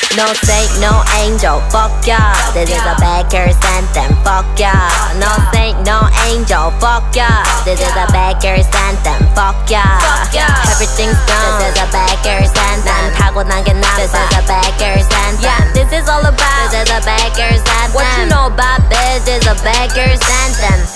No saint, no angel, fuck y'all. This is a bad girl's anthem, fuck y'all. No saint, no angel, fuck y'all. This is a bad girl's anthem, fuck y'all. Everything's done. This is a bad girl's anthem. 타고난 게 나빠. This is a bad girl's anthem. Yeah, this is all about. This is a bad girl's anthem. What you know about this is a bad girl's anthem.